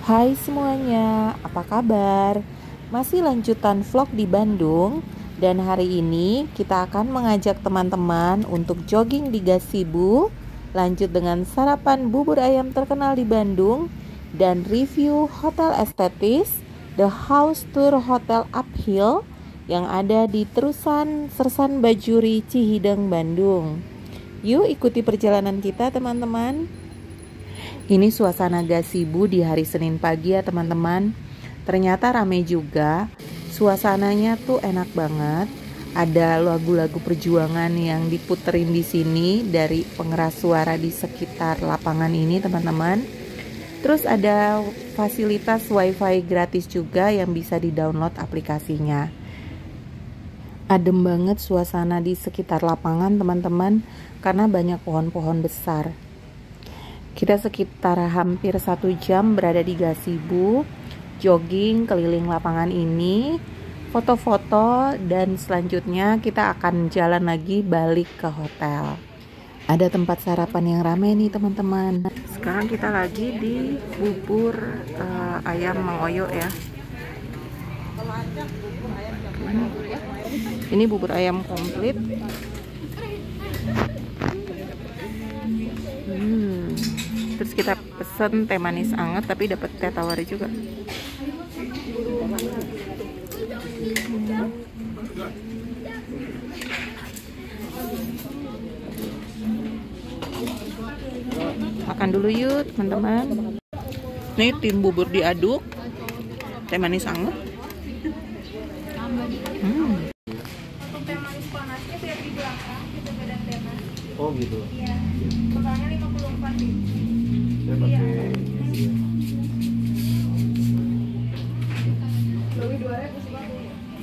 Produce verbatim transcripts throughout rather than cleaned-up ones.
Hai semuanya, apa kabar? Masih lanjutan vlog di Bandung. Dan hari ini kita akan mengajak teman-teman untuk jogging di Gazebo. Lanjut dengan sarapan bubur ayam terkenal di Bandung. Dan review hotel estetis The House Tour Hotel Uphill yang ada di Terusan Sersan Bajuri, Cihideng, Bandung. Yuk ikuti perjalanan kita teman-teman. Ini suasana Gazebo di hari Senin pagi ya teman-teman. Ternyata rame juga. Suasananya tuh enak banget. Ada lagu-lagu perjuangan yang diputerin di sini dari pengeras suara di sekitar lapangan ini teman-teman. Terus ada fasilitas wifi gratis juga yang bisa di-download aplikasinya. Adem banget suasana di sekitar lapangan teman-teman karena banyak pohon-pohon besar. Kita sekitar hampir satu jam berada di Gazebo, jogging keliling lapangan ini, foto-foto, dan selanjutnya kita akan jalan lagi balik ke hotel. Ada tempat sarapan yang ramai nih teman-teman. Sekarang kita lagi di bubur uh, ayam Mang Oyo ya. Ini bubur ayam komplit. Hmm. Terus kita pesen teh manis anget tapi dapat teh tawar juga. Makan dulu yuk teman-teman. Nih tim bubur diaduk, teh manis anget. Hmm. Teh manis panasnya biar di belakang kita beda tema. Oh gitu. Iya. Totalnya lima puluh empat nih. Saya pakai Iya. ini. Lebih dua ribu sepuluh.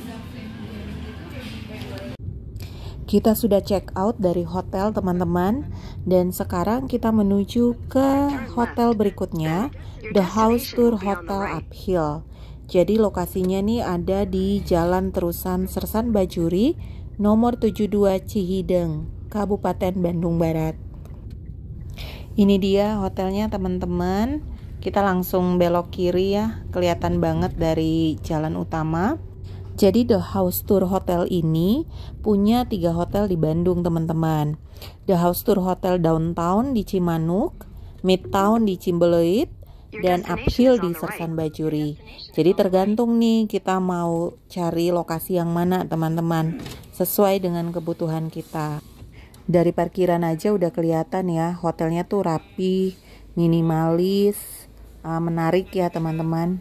Kita sudah check out dari hotel teman-teman. Dan sekarang kita menuju ke hotel berikutnya, The House Tour Hotel Uphill. Jadi lokasinya nih ada di Jalan Terusan Sersan Bajuri, nomor tujuh puluh dua Cihideng, Kabupaten Bandung Barat. Ini dia hotelnya teman-teman. Kita langsung belok kiri ya, kelihatan banget dari jalan utama. Jadi The House Tour Hotel ini punya tiga hotel di Bandung teman-teman. The House Tour Hotel Downtown di Cimanuk, Midtown di Cimbeleuit, dan Uphill di Sersan Bajuri. Jadi tergantung nih kita mau cari lokasi yang mana teman-teman, sesuai dengan kebutuhan kita. Dari parkiran aja udah kelihatan ya, hotelnya tuh rapi, minimalis, uh, menarik ya teman-teman.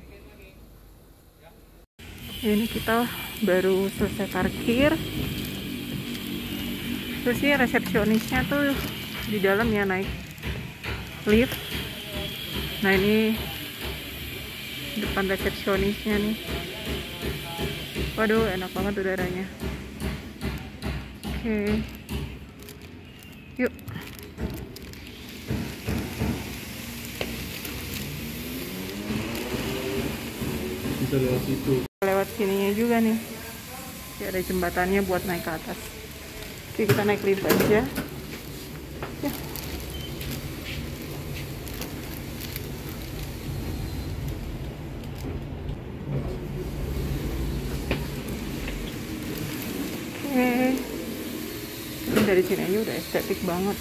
Ini kita baru selesai parkir. Terus ini resepsionisnya tuh di dalam ya, naik lift. Nah ini depan resepsionisnya nih. Waduh enak banget udaranya. Oke, yuk. Bisa lewat situ. Lewat sininya juga nih. Ya, ada jembatannya buat naik ke atas. Oke, kita naik lift aja. Ya. Oke. Ini dari sini aja udah estetik banget.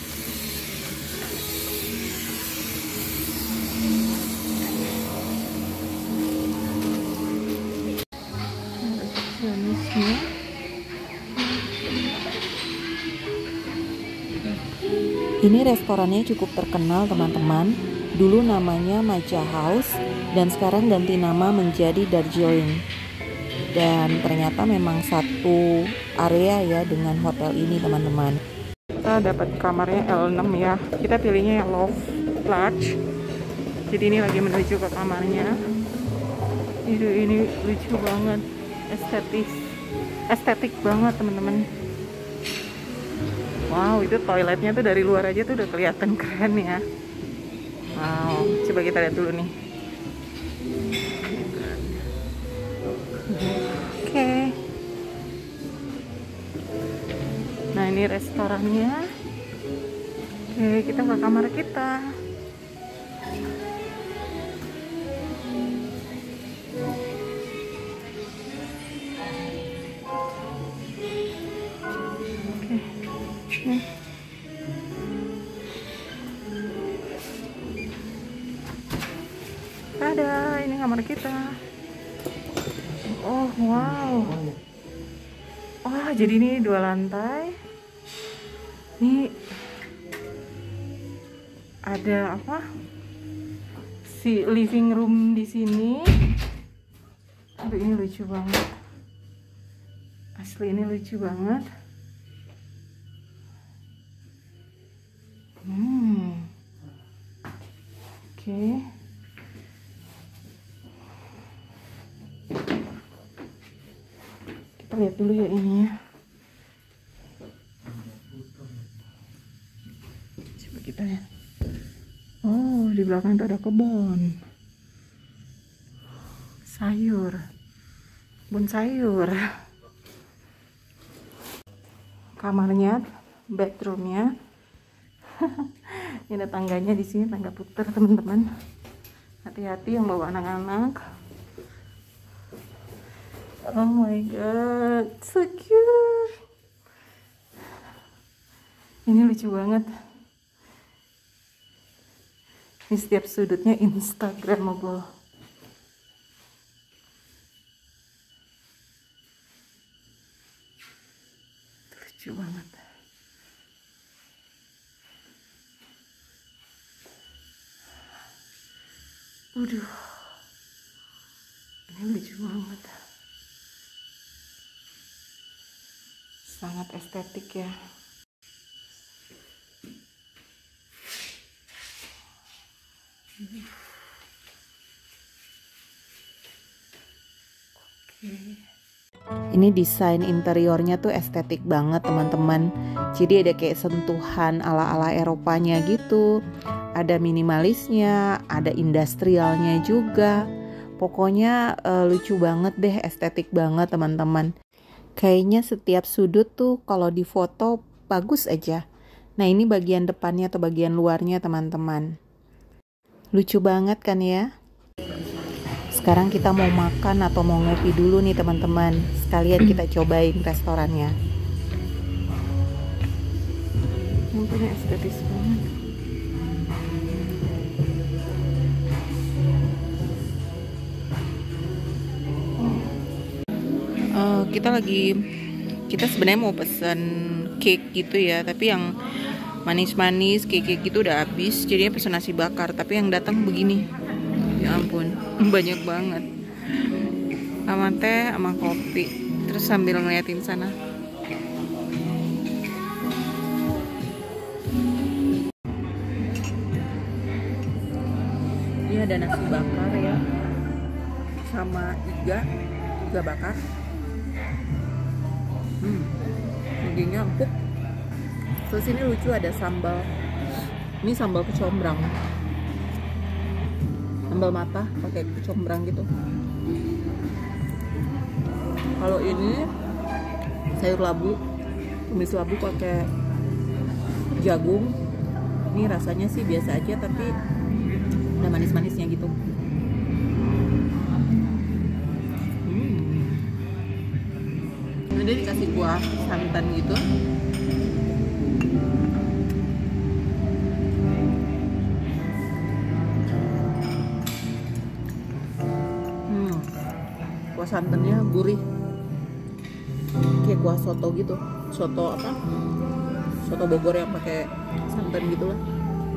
Ini restorannya cukup terkenal teman-teman. Dulu namanya Maja House dan sekarang ganti nama menjadi Darjeeling. Dan ternyata memang satu area ya dengan hotel ini teman-teman. Kita dapat kamarnya L enam ya. Kita pilihnya yang Love Large. Jadi ini lagi menuju ke kamarnya. Ini, ini lucu banget, estetis, estetik banget teman-teman. Wow, itu toiletnya tuh dari luar aja tuh udah kelihatan keren ya. Wow, coba kita lihat dulu nih. Oke. Nah ini restorannya. Oke, kita ke kamar kita. Tada, ini kamar kita. Oh wow. Oh jadi ini dua lantai. Ini ada apa? Si living room di sini. Aduh ini lucu banget. Asli ini lucu banget. Hmm. Oke. Okay. Kita lihat dulu ya ini ya. Coba kita ya. Oh, di belakang itu ada kebun. Sayur. Kebun sayur. Kamarnya, bedroomnya. Ini ada tangganya di sini, tangga putar teman-teman. Hati-hati yang bawa anak-anak. Oh my god, so cute. Ini lucu banget. Ini setiap sudutnya instagramable. Lucu banget. Waduh, ini lucu banget. Sangat estetik ya. Ini desain interiornya tuh estetik banget teman-teman. Jadi ada kayak sentuhan ala-ala Eropanya gitu. Ada minimalisnya, ada industrialnya juga. Pokoknya uh, lucu banget deh, estetik banget teman-teman. Kayaknya setiap sudut tuh kalau difoto bagus aja. Nah ini bagian depannya atau bagian luarnya teman-teman. Lucu banget kan ya. Sekarang kita mau makan atau mau ngopi dulu nih teman-teman. Sekalian kita cobain restorannya. Tempatnya estetis banget. Uh, kita lagi kita sebenarnya mau pesen cake gitu ya, tapi yang manis-manis cake gitu udah habis, jadinya pesen nasi bakar. Tapi yang datang begini, ya ampun, banyak banget. Sama teh, sama kopi, terus sambil ngeliatin sana. Ini ada nasi bakar ya, sama iga, iga bakar. Hmm, dagingnya empuk. Terus ini lucu, ada sambal. Ini sambal kecombrang. Sambal mata pakai kecombrang gitu. Kalau ini sayur labu, tumis labu pakai jagung. Ini rasanya sih biasa aja, tapi ada manis-manisnya gitu. Dia dikasih kuah santan gitu. Hmm, kuah santannya gurih, kayak kuah soto gitu. Soto apa? Soto Bogor yang pakai santan gitu lah.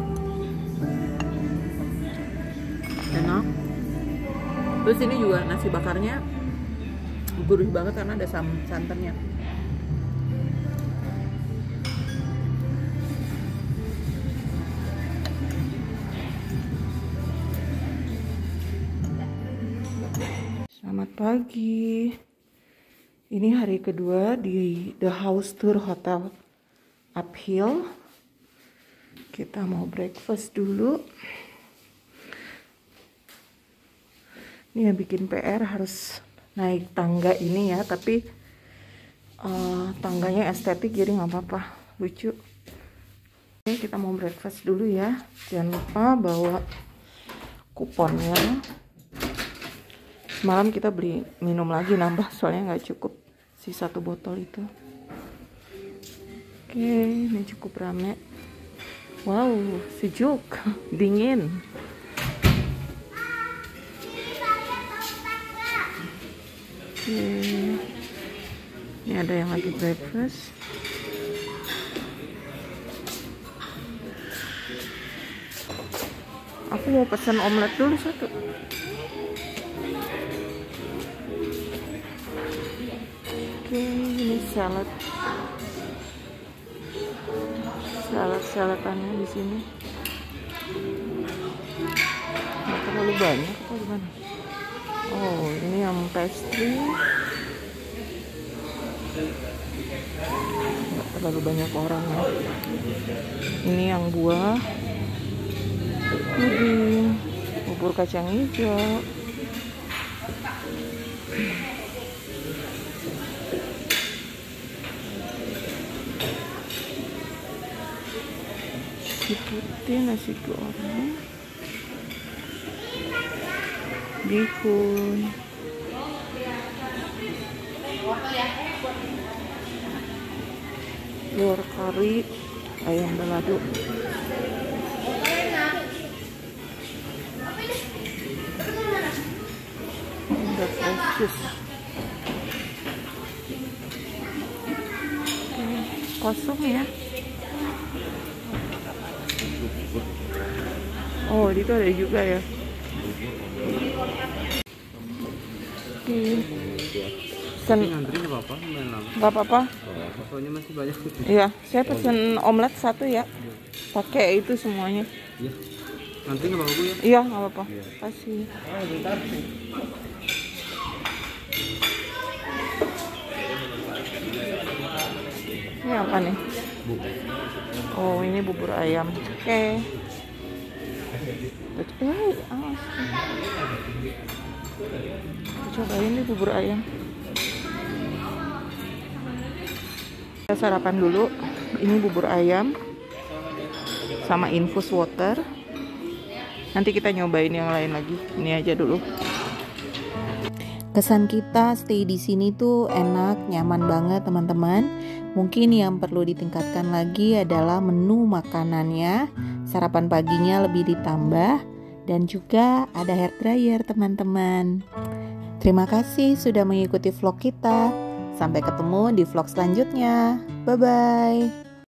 Enak. Terus ini juga nasi bakarnya gurih banget karena ada santannya. Selamat pagi. Ini hari kedua di The House Tour Hotel Uphill. Kita mau breakfast dulu. Ini yang bikin P R harus naik tangga ini ya, tapi uh, tangganya estetik jadi nggak apa-apa, lucu. Oke, kita mau breakfast dulu ya. Jangan lupa bawa kuponnya. Semalam kita beli minum lagi, nambah soalnya nggak cukup si satu botol itu. Oke, ini cukup rame. Wow, sejuk, dingin. Oke. Ini ada yang lagi breakfast. Aku mau pesan omelet dulu satu. Oke, ini salad. Salad-saladannya di sini. Nggak terlalu banyak apa gimana? Oh, ini yang pastry. Nggak terlalu banyak orang ya. Ini yang buah. Puding, bubur kacang hijau. Nasi putih, nasi goreng, bihun, telur kari, ayam balado. Ada precious. Oke, kosong ya. Oh, itu ada juga ya. Oke. Pesen. Ngantri nggak apa-apa, Nggak apa-apa. soalnya masih banyak. Iya, saya pesen omelet satu ya. Pakai itu semuanya. Iya. Nanti nggak apa-apa ya? Iya, nggak apa-apa. Iya. Kasih. Oh, bentar. Ini apa nih? Oh, ini bubur ayam. Oke. Eh, awas. Cobain nih bubur ayam. Kita sarapan dulu. Ini bubur ayam sama infus water. Nanti kita nyobain yang lain lagi. Ini aja dulu. Kesan kita stay di sini tuh enak, nyaman banget teman-teman. Mungkin yang perlu ditingkatkan lagi adalah menu makanannya. Sarapan paginya lebih ditambah dan juga ada hair dryer teman-teman. Terima kasih sudah mengikuti vlog kita. Sampai ketemu di vlog selanjutnya. Bye bye.